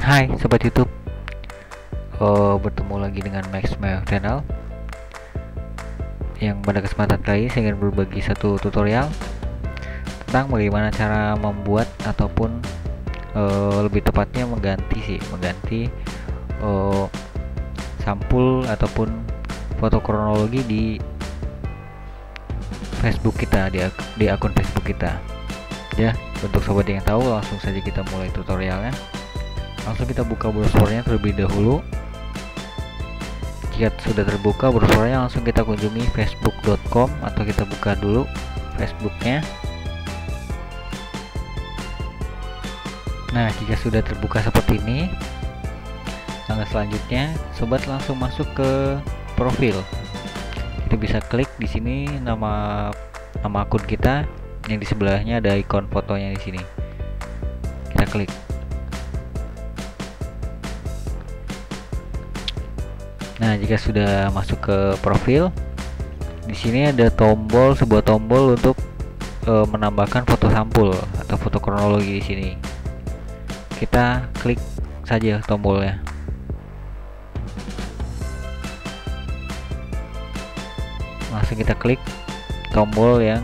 Hai Sobat YouTube, bertemu lagi dengan Max Mayo Channel. Yang pada kesempatan kali ini saya ingin berbagi satu tutorial tentang bagaimana cara membuat ataupun lebih tepatnya mengganti sampul ataupun foto kronologi di Facebook kita, di akun Facebook kita. Ya, untuk sobat yang tahu, langsung saja kita mulai tutorialnya. Langsung kita buka browsernya terlebih dahulu. Jika sudah terbuka browsernya, langsung kita kunjungi facebook.com atau kita buka dulu Facebooknya. Nah, jika sudah terbuka seperti ini, langkah selanjutnya sobat langsung masuk ke profil. Kita bisa klik di sini nama akun kita, yang di sebelahnya ada ikon fotonya di sini. Kita klik. Nah, jika sudah masuk ke profil, di sini ada sebuah tombol untuk menambahkan foto sampul atau foto kronologi di sini. Kita klik saja tombolnya. Langsung kita klik tombol yang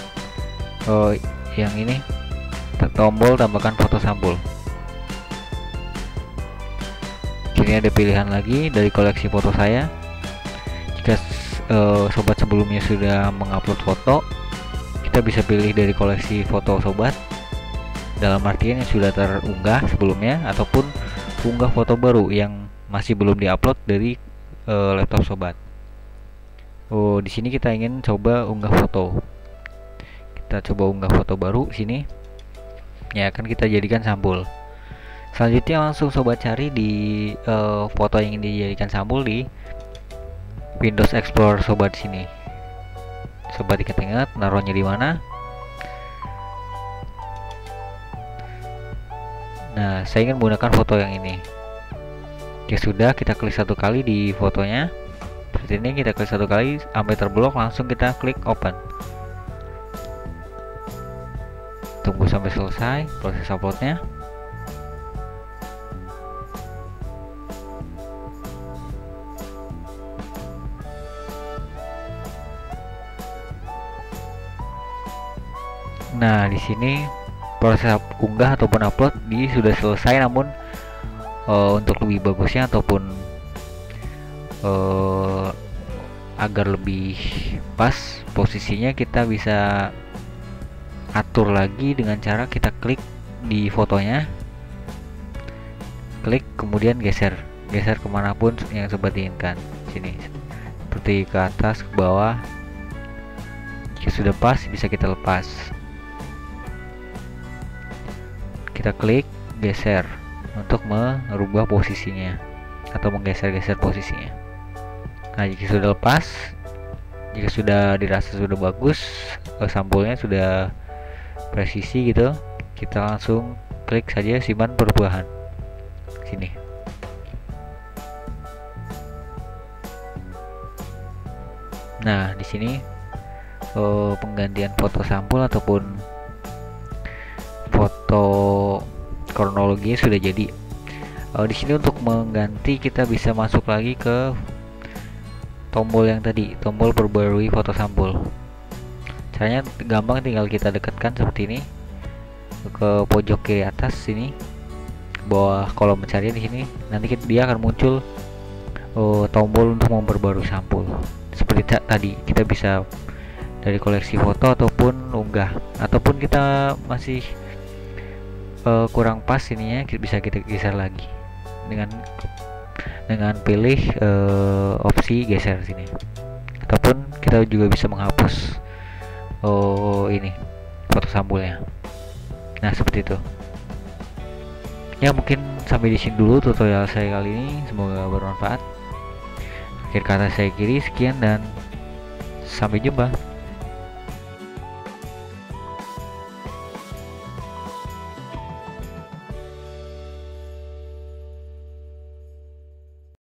ini, tombol tambahkan foto sampul. Ini ada pilihan lagi dari koleksi foto saya. Jika sobat sebelumnya sudah mengupload foto, kita bisa pilih dari koleksi foto sobat, dalam artian yang sudah terunggah sebelumnya, ataupun unggah foto baru yang masih belum diupload dari laptop sobat. Di sini kita ingin coba unggah foto. Kita coba unggah foto baru sini. Ya, akan kita jadikan sampul. Selanjutnya langsung sobat cari di foto yang ingin dijadikan sampul di Windows Explorer sobat sini. Sobat ingat naruhnya di mana. Nah, saya ingin menggunakan foto yang ini. Ya sudah, kita klik satu kali di fotonya. Seperti ini, kita klik satu kali sampai terblok, langsung kita klik open. Tunggu sampai selesai proses uploadnya. Nah, di sini proses unggah ataupun upload sudah selesai, namun untuk lebih bagusnya ataupun agar lebih pas posisinya, kita bisa atur lagi dengan cara kita klik di fotonya, klik kemudian geser kemanapun yang sobat inginkan. Sini seperti ke atas, ke bawah. Jika sudah pas, bisa kita lepas. Kita klik geser untuk merubah posisinya atau menggeser-geser posisinya. Nah, jika sudah lepas, jika sudah dirasa sudah bagus, sampulnya sudah presisi gitu, kita langsung klik saja simpan perubahan sini. Nah, di sini penggantian foto sampul ataupun foto kronologinya sudah jadi. Di sini untuk mengganti, kita bisa masuk lagi ke tombol yang tadi, tombol perbarui foto sampul. Caranya gampang, tinggal kita dekatkan seperti ini ke pojok kiri atas sini, bawah kolom pencarian di sini. Nanti dia akan muncul tombol untuk memperbarui sampul. Seperti tadi, kita bisa dari koleksi foto ataupun unggah, ataupun kita masih kurang pas ininya, bisa kita geser lagi dengan pilih opsi geser sini, ataupun kita juga bisa menghapus ini foto sampulnya. Nah, seperti itu ya. Mungkin sampai di sini dulu tutorial saya kali ini, semoga bermanfaat. Akhir kata saya kiri, sekian dan sampai jumpa.